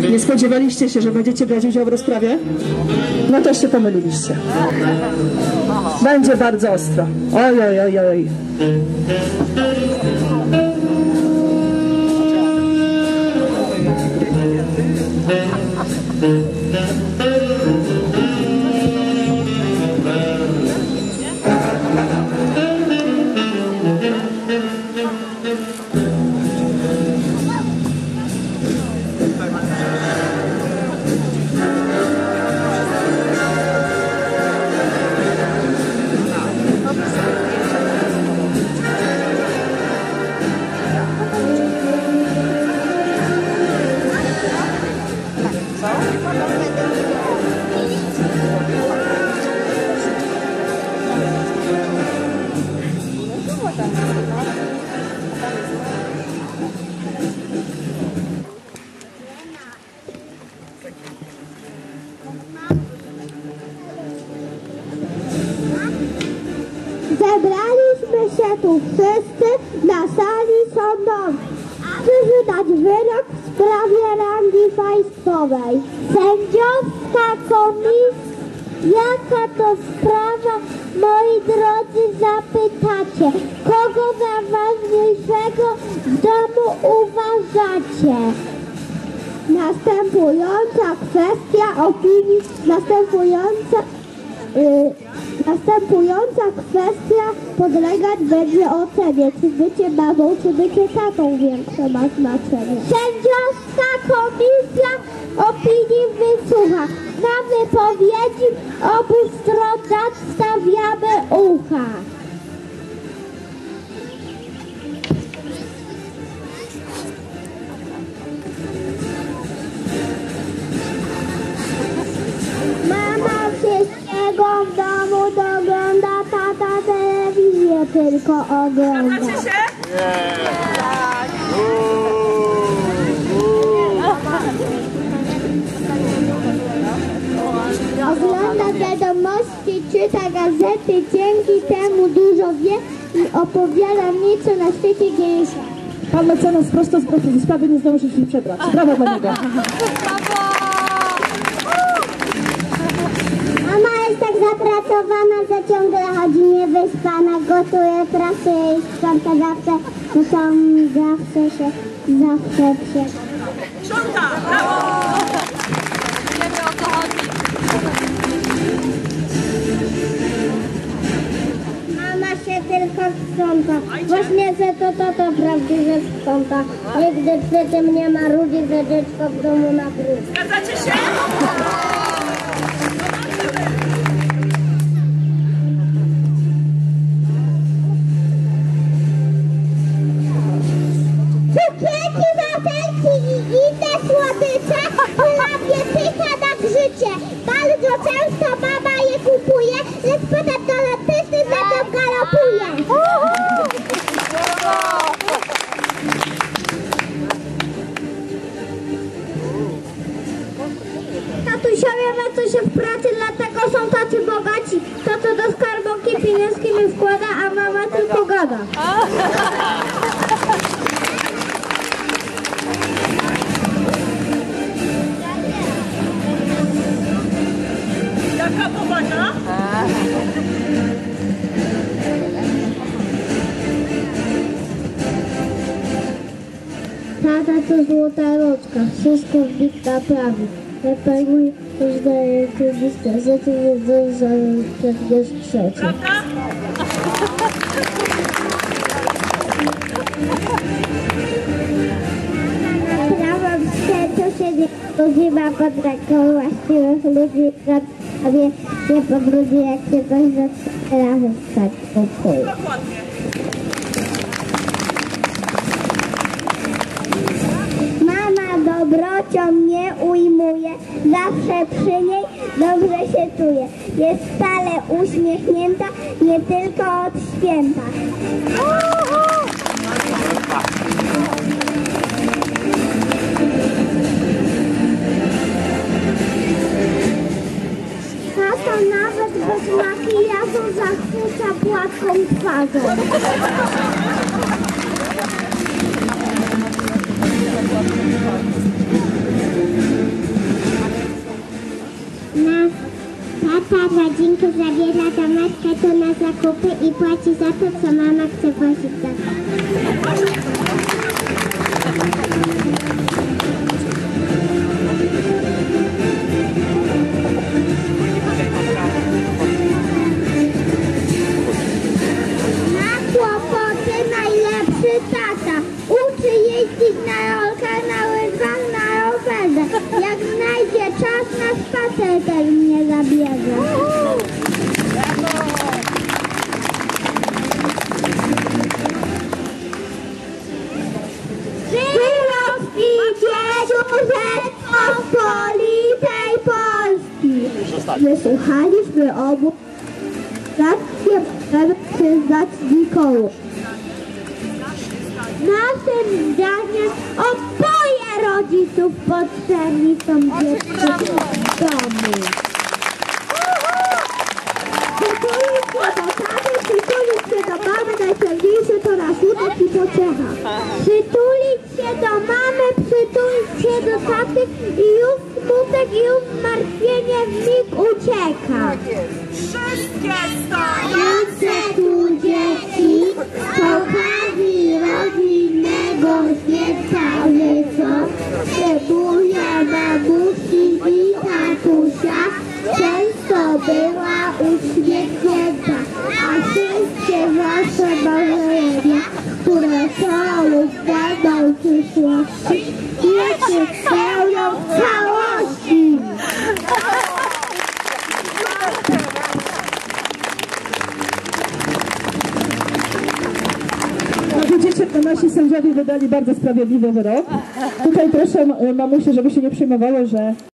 Nie spodziewaliście się, że będziecie brać udział w rozprawie? No też się pomyliliście. Będzie bardzo ostro. Oj, oj, oj, oj. Zebraliśmy się tu wszyscy na sali sądowej, aby wydać wyrok w sprawie rangi państwowej. Sędziowska komisja, jaka to sprawa, moi drodzy, zapytacie, kogo za ważniejszego w domu uważacie? Następująca kwestia opinii, następująca kwestia podlegać będzie ocenie, czy bycie mamą, czy bycie tatą większe ma znaczenie. Sędziowska komisja opinii wysłucha. Na wypowiedzi obu stron nadstawiamy ucha. Mama wszystkiego w domu dogląda, tata telewizję tylko ogląda. Zgadzacie się? Ogląda wiadomości, czyta gazety, dzięki temu dużo wie i opowiada mi, co na świecie dzieje się. Pan mecenas prosto z sprawy nie zdąży się przebrać. Brawo dla niego. Mama jest tak zapracowana, że ciągle chodzi niewyspana, gotuje, pracuje i sprząta zawsze, bo tam zawsze się Sprząta! Brawo! Wiemy, o co chodzi. Mama się tylko sprząta. Właśnie, że to prawdziwe sprząta. Nigdy przy tym nie ma ludzi, że dziecko w domu na brud. Zgadzacie się? Cukierki, wafelki i inne słodycze chlapie pycha na grzycie. Bardzo często mama je kupuje, lecz potem do dentysty za to galopuje. Tatusiowie lecą się w pracy, dlatego są tacy bogaci. Tato do skarbonki pieniążki mi wkłada, a mama tylko gada. Jaka powaga? Tata to złota rączka, wszystko w naprawi. Reperuj, rozdaje listę, za tym wiedzą, że pewnie trzecie. Prawda? Prawo wstecz się nie spodziewa pod ręką właściwych ludzi, a nie pobrudzi, jak się coś razy wstać kupuje. Dokładnie. Mama dobrocią mnie ujmuje, zawsze przy niej dobrze się czuje. Jest stale uśmiechnięta, nie tylko od święta. Tata nawet bez makijażu zachwyca płatką twarzą. godzinkę zabiera do marketu na zakupy i płaci za to, co mama chce wozić do domu. Na kłopoty najlepszy tata. Uczy jeździć na rolkach, na łyżwach, na rowerze. Jak znajdzie czas na spacer, też mnie zabierze. Królowski Dzieciu Rzeczypospolitej Polski. Wysłuchaliśmy obu rację przyznać nikomu. Naszym zdaniem oboje rodziców potrzebni są dziecku w domu. Przytulić się do taty, przytulić się do mamy, najpewniejsze to rasunek i pociecha. Przytulić się do mamy, przytulić się do taty i już smutek i już zmartwienie w mig ucieka. Wszystkie Jeszcze tu dzieci, z okazji rodzinnego święta życzą. Przyjmuje mamusi i tatusia, często była uśmiechnięta, a wszystkie wasze marzenia, które są układą przyszłości, niech się spełnią w całości. Widzicie, nasi sędziowie wydali bardzo sprawiedliwy wyrok. Tutaj proszę mamusie, żeby się nie przejmowały, że